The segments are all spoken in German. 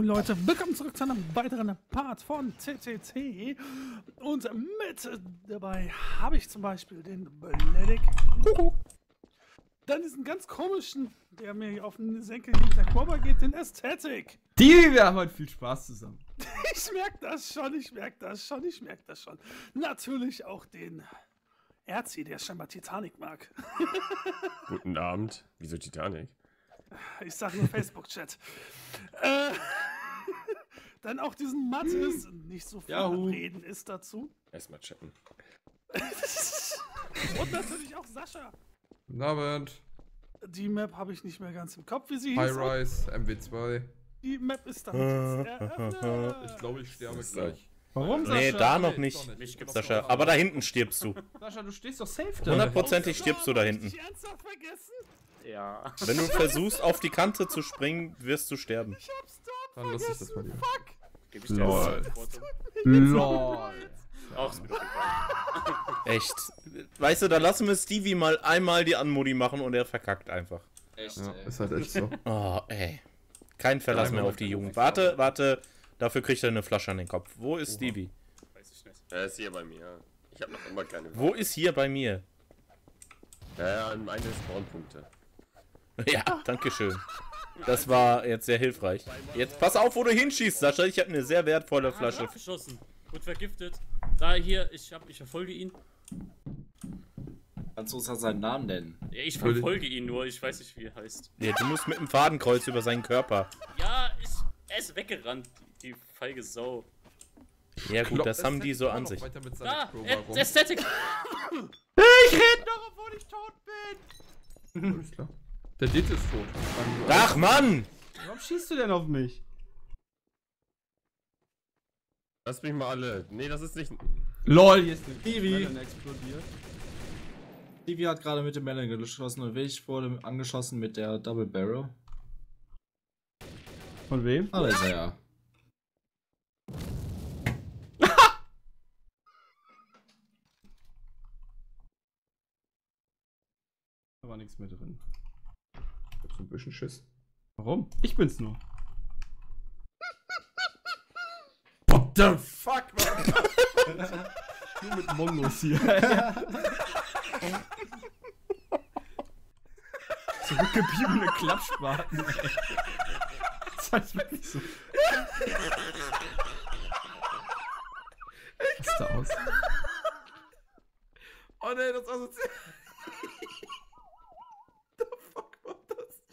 Moin Leute, willkommen zurück zu einem weiteren Part von CCC. Und mit dabei habe ich zum Beispiel den Bledik. Dann diesen ganz komischen, der mir hier auf den Senkel mit der Kurve geht, den Ästhetik. Wir haben heute viel Spaß zusammen. Ich merke das schon. Natürlich auch den Erzi, der scheinbar Titanic mag. Guten Abend. Wieso Titanic? Ich sag nur Facebook-Chat. Dann auch diesen Mattes, nicht so viel am Reden ist dazu. Erstmal chatten. Und natürlich auch Sascha. Guten Abend. Die Map habe ich nicht mehr ganz im Kopf, wie sie hieß. High-Rise, MW2. Die Map ist dann jetzt eröffnet. Ich glaube, ich sterbe gleich. Warum, Sascha? Nee, da noch nicht, Mich gibt's Sascha. noch. Aber da hinten stirbst du. Sascha, du stehst doch safe da. 100%ig stirbst du da Hab hinten. ich ernsthaft vergessen? Ja. Wenn du versuchst, auf die Kante zu springen, wirst du sterben. Ich hab's dort Dann lass ich das mal vergessen. lieber. Fuck. Gib ich dir Lol. Verantwortung? LOL. Ach, ist mir doch egal. Echt. Weißt du, da lassen wir Stevie mal einmal die Anmodi machen und er verkackt einfach. Echt, Ja, ey. ist halt echt so. Oh, ey. Kein Verlass mehr auf die Jugend. Warte. Dafür kriegt er eine Flasche an den Kopf. Wo ist Stevie? Weiß ich nicht. Er ist hier bei mir. Ich habe noch immer keine. Wo ist hier bei mir? Ja, an meine Spawnpunkte. Ja, dankeschön. Das war jetzt sehr hilfreich. Jetzt pass auf, wo du hinschießt, Sascha. Ich habe eine sehr wertvolle Flasche. Abgeschossen. Gut vergiftet. Da hier, ich verfolge ihn. Kannst du uns seinen Namen nennen? Ja, ich verfolge ihn nur, ich weiß nicht, wie er heißt. Ja, du musst mit dem Fadenkreuz über seinen Körper. Ja, er ist weggerannt, die feige Sau. Ja gut, das haben die so an sich. Weiter mit Da, seinem rum. Ästhetik. Ich rede noch, obwohl ich tot bin. Alles klar. Der Det ist tot. Ach, Mann! Warum schießt du denn auf mich? Lass mich mal alle. Nee, das ist nicht. LOL, hier ist eine Stevie. Melon explodiert. Stevie hat gerade mit dem Melon geschossen und ich wurde angeschossen mit der Double Barrel. Von wem? Ah, da ist er ja. Da war nichts mehr drin. Ich hab so ein bisschen Schiss. Warum? Ich bin's nur. What the fuck, man? Nur mit Mongos hier. Zurückgebliebene Klappspaten. Das heißt wirklich so. Was ist da aus? Oh ne, das assoziiert. The fuck war das?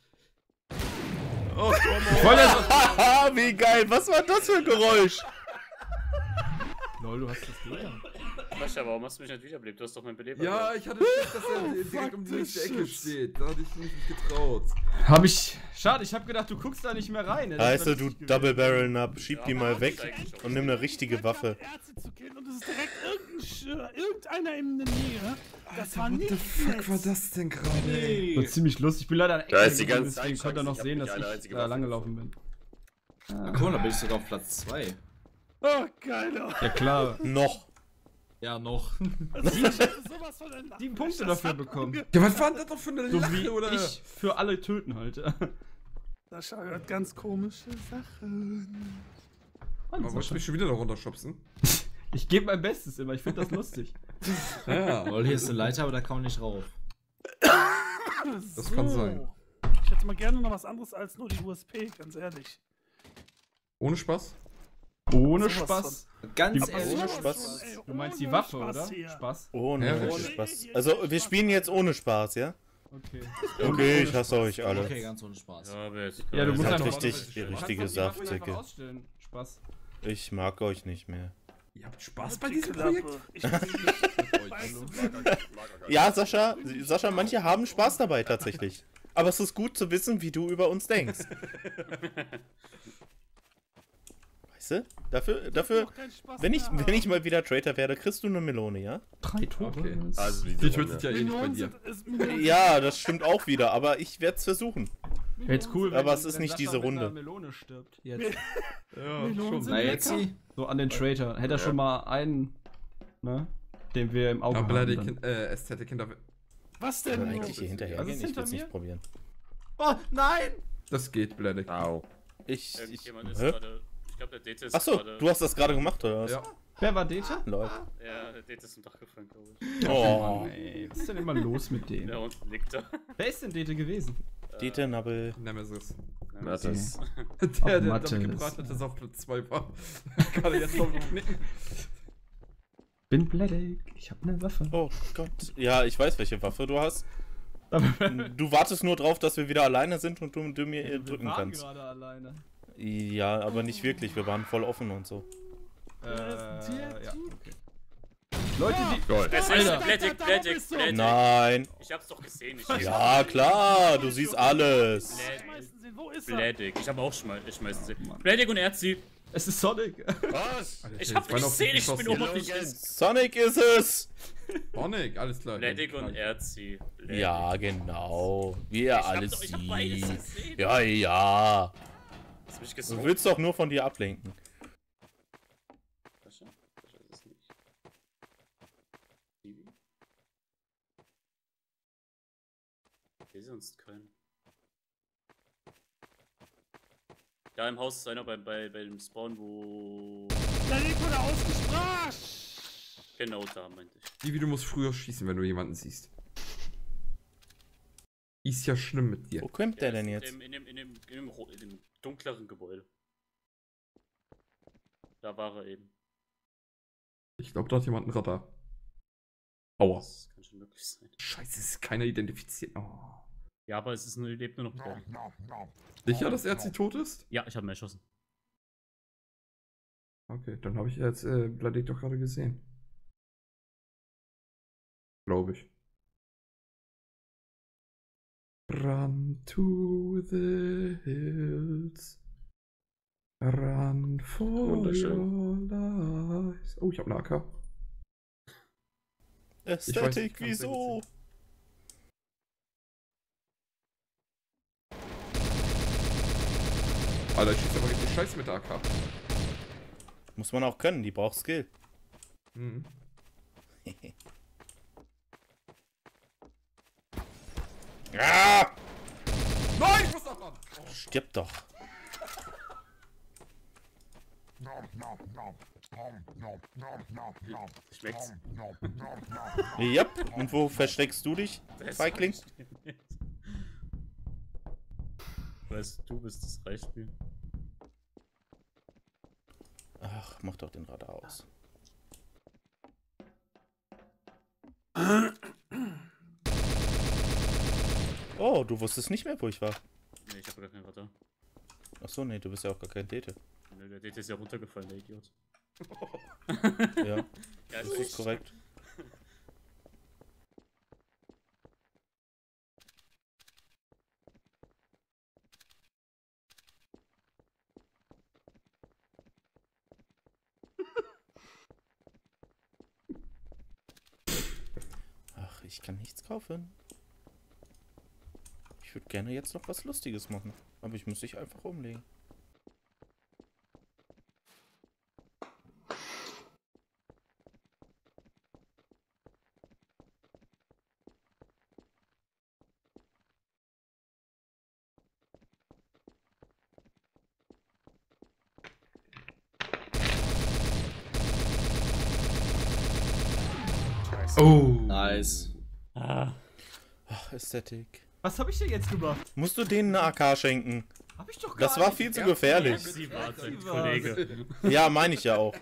Oh, Voll das. Haha, wie geil! Was war das für ein Geräusch? Lol, du hast das gelernt. Sascha, warum hast du mich nicht wiederbelebt? Du hast doch mein Beleber. Ja, ich hatte Schiss, dass er direkt um die nächste Ecke steht. Da hatte ich mich nicht getraut. Hab ich. Schade, ich hab gedacht, du guckst da nicht mehr rein. Heißt du, Double Barrel ab, schieb die mal weg und nimm eine richtige Waffe. Ärzte zu killen und es ist direkt irgendeiner in der Nähe. Das war What nicht the fuck nett. war das denn gerade? War ziemlich lustig. Ich bin leider an Da ist die ganze deswegen Zeit konnte er noch Chance. sehen, Ich dass hab nicht eine ich einzige da Waffe lang gelaufen bin. Cool, da bin ich sogar auf Platz 2. Oh, geil. Ja klar. Noch. Ja, noch. Sowas von ein 7 Punkte dafür bekommen. Ja, was war das doch für eine So Lache, wie oder? ich für alle töten halt. Sascha hört ganz komische Sachen. Aber wolltest du mich schon wieder da runterschubsen? Ich gebe mein Bestes immer, ich finde das lustig. Ja, Lol, hier ist eine Leiter, aber da kann man nicht rauf. das kann sein. Ich hätte mal gerne noch was anderes als nur die USP, ganz ehrlich. Ohne Spaß? Ohne Sowas Spaß. Ganz Die- ehrlich. Ohne Spaß. Ey, Du meinst die ohne Waffe, Spaß oder? hier. Spaß. Ohne Ja, Spaß. Also, wir spielen jetzt ohne Spaß, ja? Okay. Okay, ich hasse euch alle. Okay, ganz ohne Spaß. Ja, bitte. Ja, du musst Halt einfach richtig, die du kannst richtige doch die Waffe Saftsäcke. einfach ausstellen. Spaß. Ich mag euch nicht mehr. Ihr habt Spaß bei Die diesem Klappe. Projekt? Ich weiß Ja, Sascha, manche haben Spaß dabei tatsächlich. Aber es ist gut zu wissen, wie du über uns denkst. Weißt du? Dafür, wenn ich mal wieder Traitor werde, kriegst du eine Melone, ja? 3 Tore. Okay. Also, Die tötet ja eh nicht bei dir. Ja, das stimmt auch wieder, aber ich werde es versuchen. Wäre jetzt cool, Aber es ist nicht Sascha diese mit einer Runde. Melone stirbt. Jetzt. Ja, Melonen Na, jetzt sie. So an den Traitor. Hätte er schon mal einen, ne? Den wir im Auge Aber haben. leider dann. die Ästhetik hinter. Was Ich denn? will eigentlich hier hinterher Was gehen, ist ich will hinter es mir? nicht probieren. Oh, nein! Das geht, Bledek. Au. Irgendjemand ist Hä? gerade. Ich glaube, der Dete ist Achso, gerade. du hast das gerade gemacht, oder was? Ja. Wer war Dete? Lol. Ja, der Dete ist im Dach gefallen, glaube ich. Oh, Mann, ey, was ist denn immer los mit denen? Der unten liegt da. Wer ist denn Dete gewesen? Dieter Nabbel. Nemesis. Ja, das das ist- Der Mathis. damit gebracht hat, dass er auf Platz 2 war. Kann er jetzt noch knicken. Bin blättig, ich hab ne Waffe. Oh Gott. Ja, ich weiß, welche Waffe du hast. Du wartest nur drauf, dass wir wieder alleine sind und du mir drücken kannst. gerade alleine. Ja, aber nicht wirklich. Wir waren voll offen und so. Ja, okay. Leute, die... Gold. Es ist Alter. Blättig. Nein. Ich hab's doch gesehen. Ja, klar. Du siehst alles. Schmeißen Sie, wo ist er? Blättig. Ich hab auch schmeißen sie. Blättig und Erzi. Es ist Sonic. Was? Ich hab gesehen, ich bin oberflächlich. Sonic ist es. Sonic, alles klar. Blättig und Erzi. Ja, genau. Wie er alles Ich hab beides sieht. gesehen. Ja, ja. Hast du mich Du gesucht? willst doch nur von dir ablenken. Sascha ist es nicht. Stevie? Ich sehe sonst keinen. Da im Haus ist einer bei dem Spawn, wo... Der Link wurde ausgesprach! Genau da, meinte ich. Wie du musst früher schießen, wenn du jemanden siehst. Ist ja schlimm mit dir. Wo kommt der denn ist jetzt? In dem dunkleren Gebäude. Da war er eben. Ich glaube, da hat jemand ein Radar. Aua. Das kann schon möglich sein. Scheiße, es ist keiner identifiziert. Oh. Ja, aber es ist nur, lebt nur noch da. Sicher, dass Erzi tot ist? Ja, ich habe ihn erschossen. Okay, dann habe ich jetzt Bladek doch gerade gesehen. Glaube ich. Run to the hills. Run for Wunderschön. your lives. Oh, ich habe eine AK. Ästhetik, kann wieso? Alter, ich schieße aber richtig scheiße mit der AK. Muss man auch können, die braucht Skill. Mhm. Ah! Nein, ich muss noch dran! Stirb doch. Schmeckt's? Ja, und wo versteckst du dich, Feigling? Weißt du, bist das reicht mir. Ach, mach doch den Radar aus. Oh, du wusstest nicht mehr, wo ich war. Nee, ich habe gar keinen Radar. Achso, nee, du bist ja auch gar kein Dete. Nee, der Dete ist ja runtergefallen, der Idiot. Ja, Ja, das ist korrekt. Ach, ich kann nichts kaufen. Ich würde gerne jetzt noch was Lustiges machen, aber ich muss dich einfach umlegen. Oh. Nice. Ah. Ach, Ästhetik. Was habe ich denn jetzt gemacht? Musst du denen eine AK schenken? Hab ich doch gar Das war nicht. viel zu gefährlich. Sie wartet, Sie Kollege. Ja, meine ich ja auch.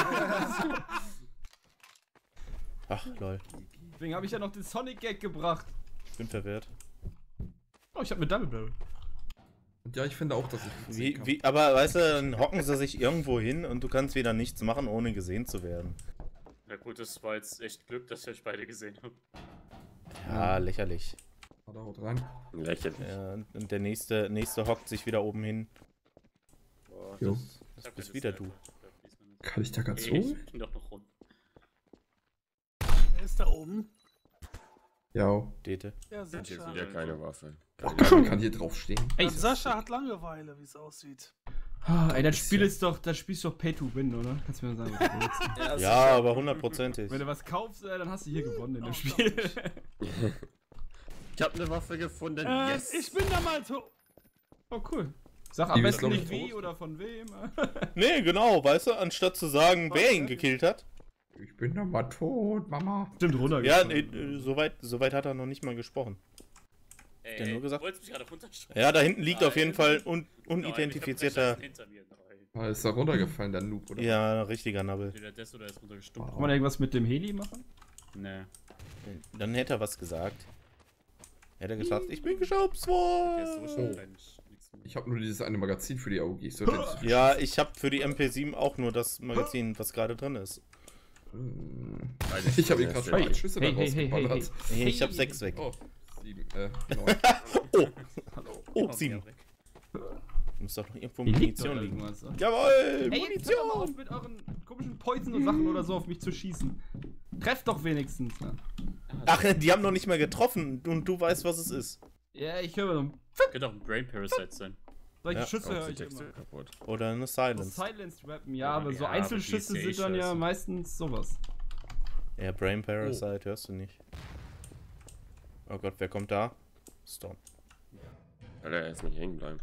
Ach, lol. Deswegen habe ich ja noch den Sonic Gag gebracht. Ich bin verwirrt. Oh, ich habe eine Double Barrel. Und ja, ich finde auch, dass ich Aber weißt du, dann hocken sie sich irgendwo hin und du kannst wieder nichts machen, ohne gesehen zu werden. Na gut, das war jetzt echt Glück, dass ich euch beide gesehen habe. Ja, lächerlich. Ah, da haut rein. Lächerlich. Ja, und der nächste hockt sich wieder oben hin. Boah, Jo. Das bist wieder du. Kann ich da ganz Ich hoch? bin doch noch rund. Er ist da oben. Ja. Dete. Ja, Und jetzt Sascha. wieder keine Waffe. Oh, man kann hier drauf stehen. Ja, Sascha hat Langeweile, wie es aussieht. Ah, ey, das Spiel ist doch, das spielst doch Pay to Win, oder? Kannst du mir sagen, was du willst. Ja, aber 100%ig. Wenn du was kaufst, dann hast du hier gewonnen in dem Oh, Spiel. Ich habe eine Waffe gefunden. Yes! Ich bin da mal so. Oh, cool. Sag am Die ist, besten glaub ich, nicht wie tot. oder von wem. Nee, genau, weißt du, anstatt zu sagen, wer ihn gekillt hat. Ich bin doch mal tot, Mama. Stimmt, Ja, runtergefallen. soweit hat er noch nicht mal gesprochen. Der nur gesagt? Du wolltest mich gerade runterstreichen. Ja, da hinten liegt auf jeden Fall Nein, unidentifizierter. hinter mir. Nein. Ah, ist da runtergefallen, der Noob, oder? Ja, richtiger Nabbel. Entweder das oder er ist runtergestummt. Kann man irgendwas mit dem Heli machen? Nee. Dann hätte er was gesagt. Hätte er gesagt, ich bin geschubst Der ist so worden. schnell nichts mehr. Ich habe nur dieses eine Magazin für die AUG. So, das- Ja, ich habe für die MP7 auch nur das Magazin, was gerade drin ist. Ich habe ihn gerade schon 8 Schüsse da Hey, hey, rausgeballert. Hey, ich habe 6 weg. Oh, 7, 9. Oh, 7. Muss doch noch irgendwo Hier liegt doch Munition liegen. irgendwas. Jawohl, Ey, jetzt hört doch mal auf Munition! mit euren komischen Poison-Sachen oder so auf mich zu schießen. Trefft doch wenigstens. Ne? Ach, die haben noch nicht mal getroffen und du weißt, was es ist. Ja, ich höre so. Könnte auch ein Brain Parasite sein. Solche Ja. Schüsse höre ich Texte immer. kaputt. Oder eine So Silence. Silenced Weapon, ja, aber so Ja, aber Einzelschüsse die ist ja sind dann ja scheiße. meistens sowas. Ja, Brain Parasite hörst du nicht. Oh Gott, wer kommt da? Storm. Alter, jetzt nicht hängen bleiben.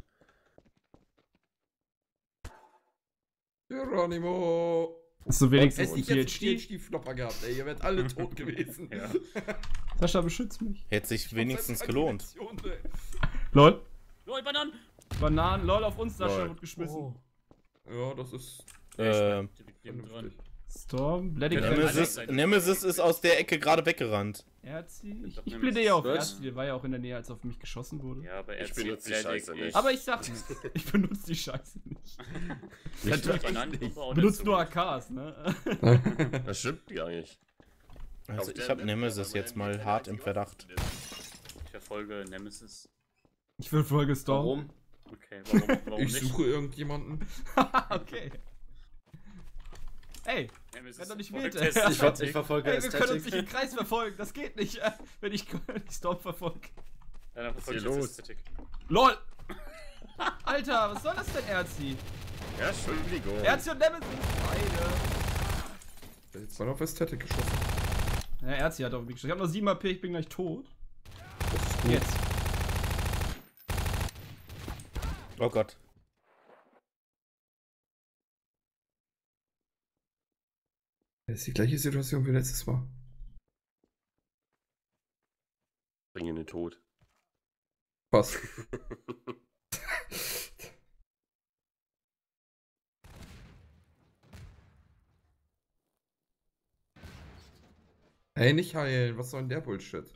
Geronimo! Hast du wenigstens Hätte ein ich jetzt einen PhD? PhD-Flopper gehabt, ey, ihr wärt alle tot gewesen. Ja. Sascha, beschützt mich. Hätte sich wenigstens gelohnt. Lol. Lol, Bananen! Bananen, lol, auf uns, Sascha Lol. wird geschmissen. Ja, das ist Ähm, Direkt neben dran. vernünftig. Storm, Bloody Ja, Nemesis ist aus der Ecke gerade weggerannt. Erzi. Ich Nemesis. blende ja auf Was? Erzi, der war ja auch in der Nähe, als auf mich geschossen wurde. Ja, aber er Ich benutze die Scheiße nicht. Aber ich sag, ich benutze die Scheiße nicht. Ich benutze nur AKs, ne? Das stimmt gar nicht. Also Auf ich der habe Map, Nemesis aber jetzt wenn mal die hart Leute im Verdacht. Ich verfolge Nemesis. Ich will Folge Storm. Warum? Okay, warum Ich nicht? suche irgendjemanden. Okay. Ey, Nemesis renn doch nicht verfolgt mit. Ästhetik. Ich verfolge ey, wir können uns Ästhetik. nicht im Kreis verfolgen, das geht nicht, wenn ich Storm verfolge. Ja, dann verfolge ich hier jetzt los? Ästhetik. LOL! Alter, was soll das denn, Erzi? Ja, Entschuldigung. Erzi und Nemesis, beide. Der hat jetzt mal auf Ästhetik geschossen. Ja, Erzi hat auf mich geschossen. Ich hab noch 7 AP, ich bin gleich tot. Das ist gut. Jetzt. Oh Gott. Das ist die gleiche Situation wie letztes Mal. Bring ihn in den Tod. Was? Ey, nicht heilen. Was soll denn der Bullshit?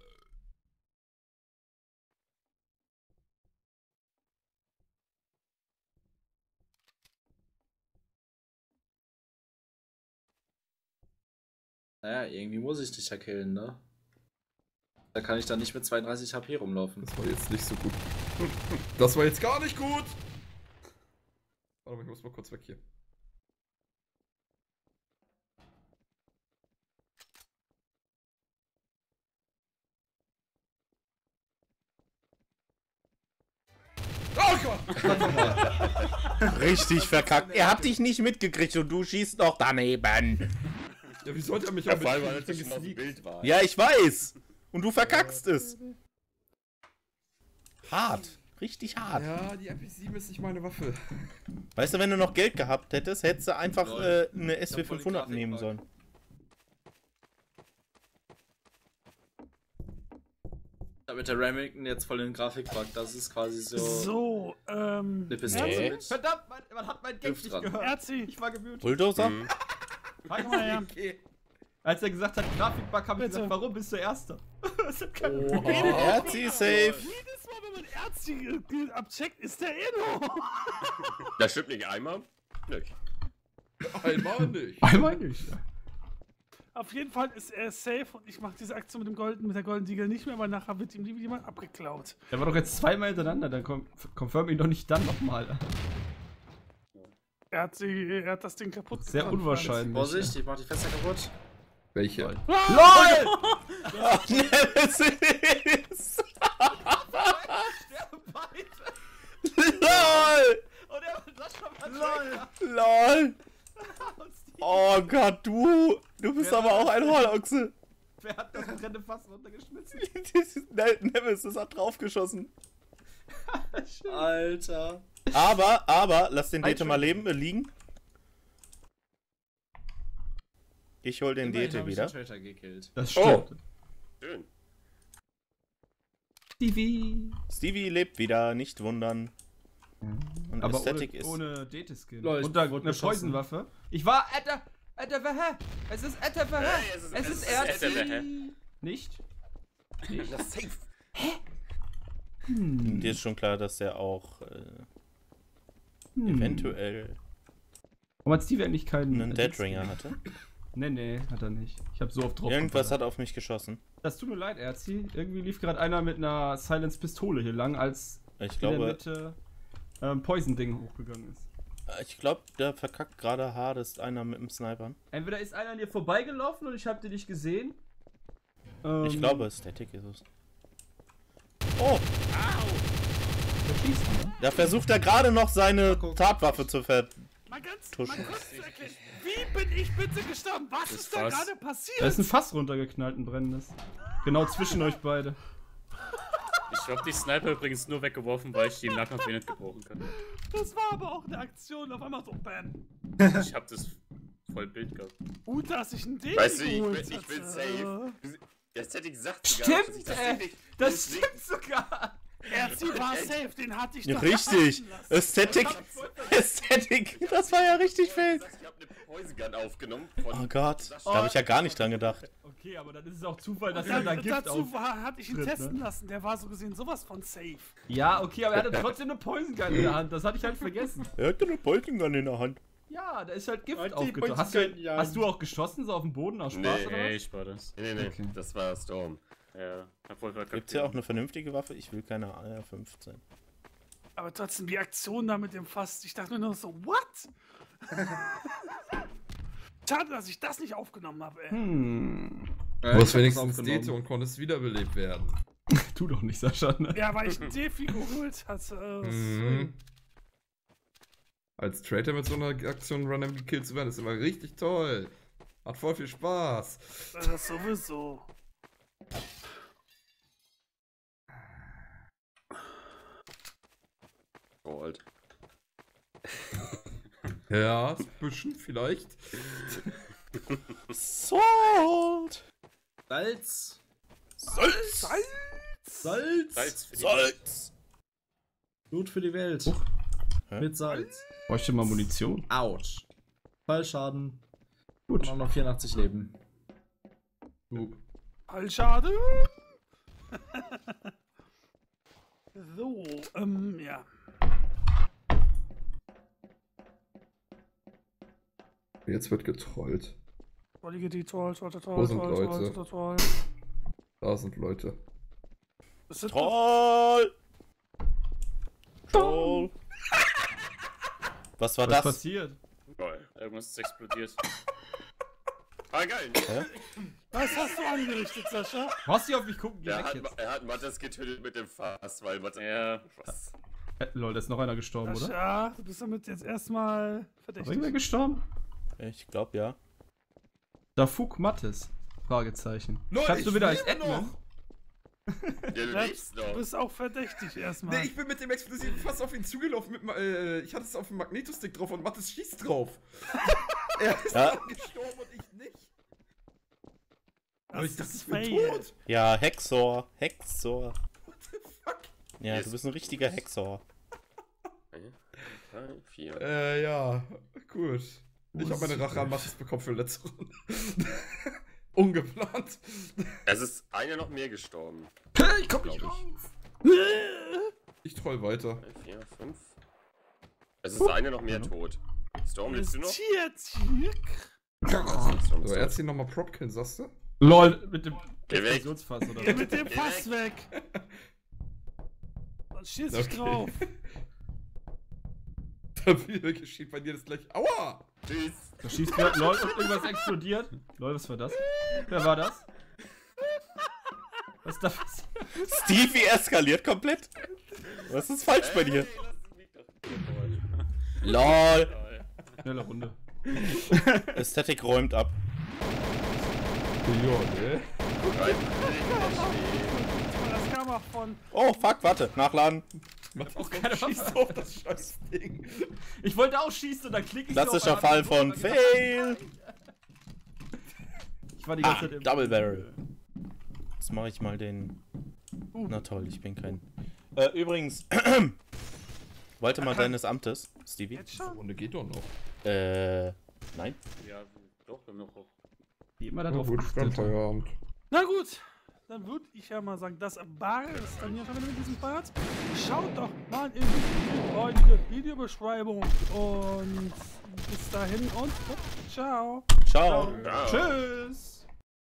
Naja, irgendwie muss ich dich ja killen, ne? Da kann ich dann nicht mit 32 HP rumlaufen. Das war jetzt nicht so gut. Das war jetzt gar nicht gut! Warte mal, ich muss mal kurz weg hier. Oh Gott! Richtig verkackt. Er hat dich nicht mitgekriegt und du schießt noch daneben. Ja, wie sollte er mich Ja, auch vor allem, weil mit er schon auf dem gesneakt? Bild war. Ja, ich weiß. Und du verkackst es. Hart. Richtig hart. Ja, die MP7 ist nicht meine Waffe. Weißt du, wenn du noch Geld gehabt hättest, hättest du einfach eine hab voll die SW500 nehmen Grafik sollen. Da mit der Remington jetzt voll den Grafikbug. Das ist quasi so. So, Eine Pistole Nee. mit. Verdammt, man hat mein Game Hüft nicht dran. gehört. Erzi, Ich war gemutet. Bulldozer? Mhm. Warte mal her. Okay. Als er gesagt hat, Grafikbug, habe ich Bitte. gesagt, warum bist du Erster? Das hat keiner Erzi safe. jedes Mal, wenn man Erzi abcheckt, ist der Inno. Das stimmt nicht einmal. Nicht. Einmal nicht. Einmal nicht. Auf jeden Fall ist er safe und ich mache diese Aktion mit der Golden Eagle nicht mehr, weil nachher wird ihm die wieder mal abgeklaut. Der war doch jetzt zweimal hintereinander, dann confirm ihn doch nicht dann nochmal. Er hat das Ding kaputt Sehr gefahren. unwahrscheinlich. Vorsicht, ich mach die Fenster kaputt. Welche? LOL! Nemesis! Sterben beide! LOL! Und er Sascha war LOL! Oh Gott, du bist aber auch ein Hornochse. Wer hat das brennende Fass runtergeschmissen? Nemesis hat draufgeschossen. Alter. Aber, lass den Dete mal liegen. Ich hol den Immerhin Dete hab ich wieder. den Traitor gekillt. Das stimmt. Schön. Stevie lebt wieder, nicht wundern. Und Aber Aesthetic ist. ohne Dete-Skill. Lol, Und da wurde eine beschossen. Poison-Waffe. Ich war Etterwehe. Es ist Etterwehe. Es ist Etterwehe. Nicht? Das ist safe. Dir ist schon klar, dass er auch eventuell Warum hat Stevie eigentlich keinen einen Deadringer hatte. Nee, hat er nicht. Ich habe so oft drauf Irgendwas geballert. hat auf mich geschossen. Das tut mir leid, Erzi. Irgendwie lief gerade einer mit einer Silence-Pistole hier lang, als Ich in der glaube, Mitte Poison-Ding hochgegangen ist. der verkackt gerade hardest einer mit dem Snipern. Entweder ist einer an dir vorbeigelaufen und ich habe den nicht gesehen. Ich glaube, Aesthetic ist es. Oh! Der schießt, ne? Da versucht er gerade noch seine Tatwaffe zu Mal kurz Tuschen. zu erklären. Wie bin ich bitte gestorben? Was Das ist da Fass. gerade Da passiert? ist ein Fass runtergeknallt, ein brennendes. Genau zwischen euch beide. Ich hab die Sniper übrigens nur weggeworfen, weil ich die im Nahkampf nicht gebrauchen kann. Das war aber auch eine Aktion. Auf einmal so, bam. Ich hab das voll Bild gehabt. Gut, dass ich einen Ding Weißt du, geholt ich bin hatte. safe. Der Aesthetic sagt sogar, dass ich Stimmt, nicht- Das stimmt sogar! Erzi war safe, den hatte ich doch Richtig! abhalten lassen. Aesthetic! Das war ja richtig fail! Ich hab eine Poison Gun aufgenommen. Oh Gott, da habe ich ja gar nicht dran gedacht. Okay, aber dann ist es auch Zufall, dass er da Gift Dazu auf... hatte ich ihn tritt, testen ne? lassen. Der war so gesehen sowas von safe. Ja, okay, aber er hatte trotzdem eine Poison Gun in der Hand. Das hatte ich halt vergessen. Er hat eine Poison Gun in der Hand. Ja, da ist halt Gift Und die aufgetaucht. Hast, Poison Gun, ja. hast du auch geschossen, so auf dem Boden aus Spaß Nee, oder Nee, was? ich war das. Nee, Okay. das war Storm. Ja, hab voll verkackt. Gibt's ja auch eine vernünftige Waffe? Ich will keine AR-15. Aber trotzdem die Aktion da mit dem Fass. Ich dachte mir nur so, what? Schade, dass ich das nicht aufgenommen habe, ey. Du hast wenigstens Dete und konntest wiederbelebt werden. Tu doch nicht, Sascha, ne? Ja, weil ich einen Defi geholt hatte. Mhm. Als Traitor mit so einer Aktion random gekillt zu werden, ist immer richtig toll. Hat voll viel Spaß. Das ist sowieso. Gold. Ja, ein bisschen vielleicht. Salt! Salz. Salz! Salz. Salz für die Salz! Blut für die Welt. Hä? Mit Salz. Bräuchte mal Munition. Autsch. Fallschaden. Gut. Und auch noch 84 Leben. Fallschade. So, ja. Jetzt wird getrollt. Wollige die toll. Wo sind Leute? Da sind Leute. Das sind Troll! Troll! Was war Was das? passiert? Geil. Irgendwas ist explodiert. Ah, geil. Was hast du angerichtet, Sascha? Brauchst du auf mich gucken? Geh Er weg hat, jetzt. er hat Mattes getötet mit dem Fass, weil Mattes... Ja. Was? Lol, da ist noch einer gestorben, oder? Sascha, du bist damit jetzt erstmal Ist irgendwer verdächtig. gestorben? Ich glaube ja. Dafuk Mattes? Fragezeichen. Lol, Schreibst du ich wieder als lebe Admin? noch. Ja, du lebst Du noch. bist auch verdächtig erstmal. Nee, ich bin mit dem explosiven Fass auf ihn zugelaufen. Ich hatte es auf dem Magnetostick drauf und Mattes schießt drauf. Er ist Ja. dann gestorben und ich nicht. Das Aber ich dachte, ist ich bin fail. tot. Ja, Hexor. Hexor. What the fuck? Ja, Yes. du bist ein richtiger Hexor. 3, 4. Ja, gut. Ich habe meine Rache an Mattes bekommen für letzte Runde. Ungeplant. Es ist einer noch mehr gestorben. Ich komm nicht Glaub rauf. Ich troll weiter. 3, 4, 5. Es ist einer noch mehr tot. Storm, lebst du noch? Tier. Storm So, ist er tot. zieht nochmal Propkill, sagst du? Lol, mit dem Geh weg. Explosionsfass oder Geh so. mit dem Fass weg. Dann schieß ich Okay. drauf. Da wieder geschieht bei dir das gleich. Aua! Tschüss. Da schießt wer, lol, und irgendwas explodiert. Lol, was war das? Wer war das? Was ist da passiert? Stevie eskaliert komplett. Was ist falsch bei dir? Hey, lass mich doch. LOL. Schnelle Runde. Aesthetic räumt ab. Ja, ne? Rein in den Schnee. Das kam auch von. Oh, fuck, warte. Nachladen. Matthias, keine warum schießt du auf das scheiß Ding? Ich wollte auch schießen und dann klicke ich Klassischer Fall von Fail. Ich war die ganze Zeit im Double Barrel. Jetzt mache ich mal den... Na toll, ich bin kein... übrigens... Wollte mal deines Amtes, Stevie? Jetzt Die schon? Runde geht doch noch. Nein. Ja, doch, wir haben noch. Wie immer da Ja, drauf gut, dann achtet. Feierabend. Na gut, dann würde ich ja mal sagen, das war es dann hier schon wieder mit diesem Part. Schaut doch mal in die heutige Videobeschreibung und bis dahin und ciao. Ciao. Ja. Tschüss!